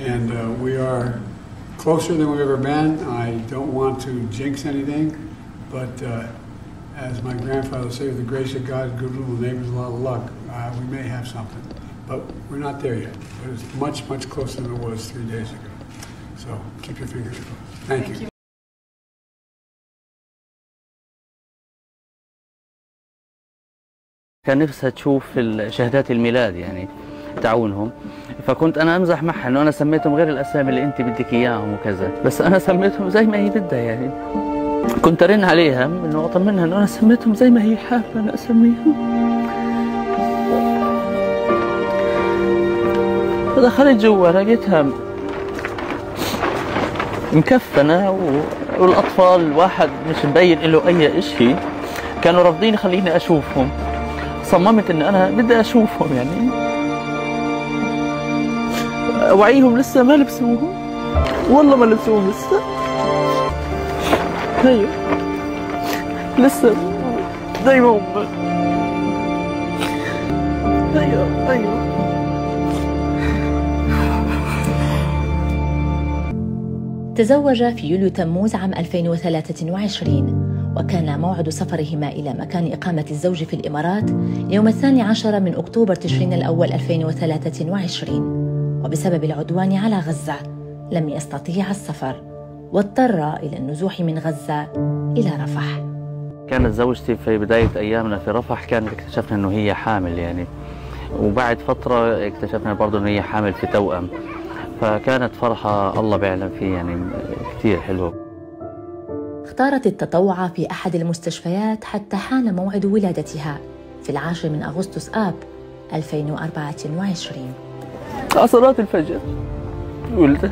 and we are closer than we've ever been. I don't want to jinx anything, but as my grandfather said, with the grace of God, good little neighbors, a lot of luck. We may have something, but we're not there yet. But it's much, much closer than it was 3 days ago. So keep your fingers crossed. Thank you. كان نفسها تشوف شهادات الميلاد يعني تعاونهم، فكنت انا امزح معها انه انا سميتهم غير الاسامي اللي انت بدك اياهم وكذا، بس انا سميتهم زي ما هي بدها يعني. كنت ارن عليها انه اطمنها انه انا سميتهم زي ما هي حابه انا اسميهم. فدخلت جوا لقيتها مكفنه والاطفال واحد مش مبين له اي شيء، كانوا رافضين يخليني اشوفهم. صممت ان انا بدي اشوفهم يعني، اوعيهم لسه ما لبسوهم، والله ما لبسوهم لسه. ايوه لسه زي ما هم. ايوه تزوج في يوليو تموز عام 2023، وكان موعد سفرهما إلى مكان إقامة الزوج في الإمارات يوم 12 من أكتوبر تشرين الأول 2023، وبسبب العدوان على غزة لم يستطيع السفر، واضطر إلى النزوح من غزة إلى رفح. كانت زوجتي في بداية أيامنا في رفح كانت اكتشفنا إنه هي حامل يعني، وبعد فترة اكتشفنا برضه إنه هي حامل في توأم، فكانت فرحة الله بيعلم فيه يعني كتير حلوة. اختارت التطوع في أحد المستشفيات حتى حان موعد ولادتها في 10 من أغسطس آب 2024. صلاة الفجر ولدت.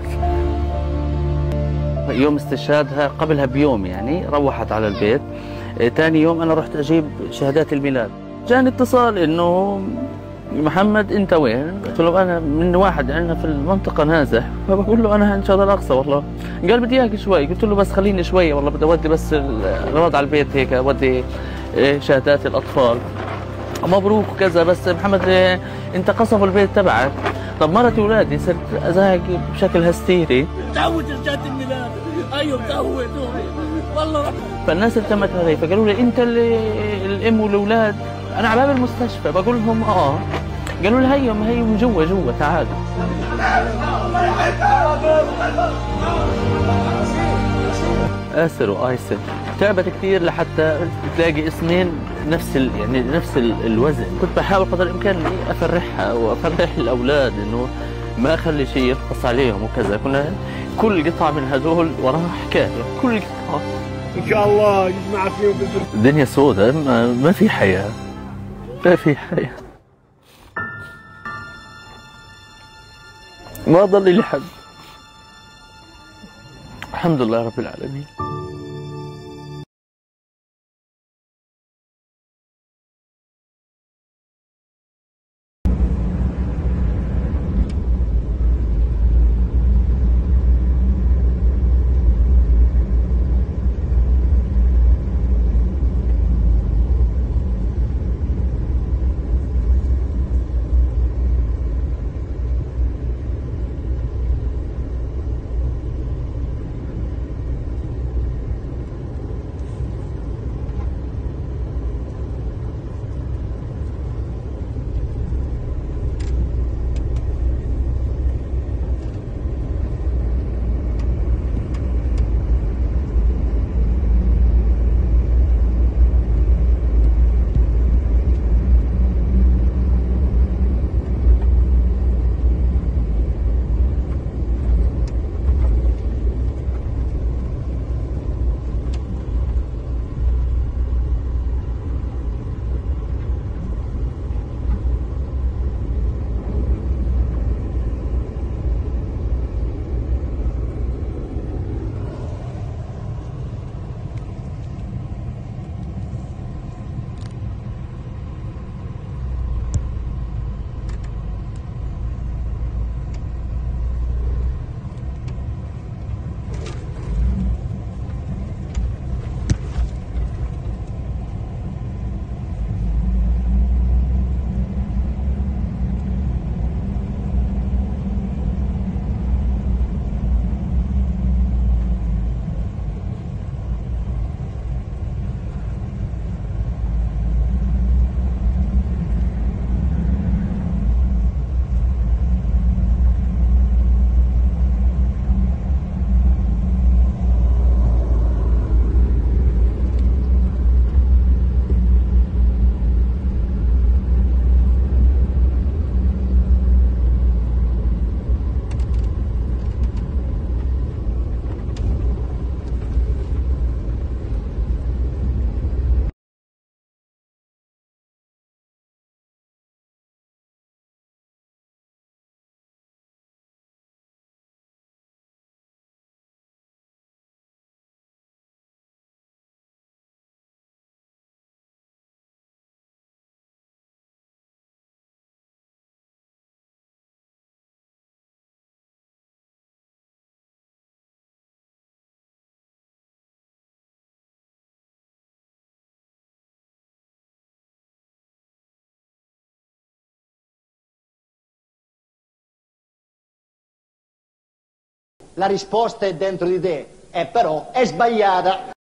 يوم استشهادها قبلها بيوم يعني روحت على البيت. تاني يوم أنا رحت أجيب شهادات الميلاد، جاني اتصال إنه محمد أنت وين؟ قلت له أنا من واحد عندنا في المنطقة نازح، فبقول له أنا إن شاء الله الأقصى والله. قال بدي إياك شوي، قلت له بس خليني شوي والله بدي أودي بس الأغراض على البيت هيك، أودي شهادات الأطفال. مبروك وكذا، بس محمد أنت قصفوا البيت تبعك. طب مرتي وولادي صرت أزهق بشكل هستيري. تعود شهادة الميلاد، أيوه تعود والله. فالناس التمت علي فقالوا لي أنت الأم والأولاد. أنا على باب المستشفى بقول لهم قالوا لي هيهم جوا تعالوا. آسر وآيسر تعبت كثير لحتى تلاقي اسمين نفس الوزن. كنت بحاول قدر الإمكان إني أفرحها وأفرح الأولاد إنه ما أخلي شيء ينقص عليهم وكذا. كل قطعة من هذول وراها حكاية، كل قطعة إن شاء الله يجمع فيهم. الدنيا سوداء، ما في حياة، ما في حياة، ما ضل لي حد. الحمد لله رب العالمين. la risposta è dentro di te, però è sbagliata.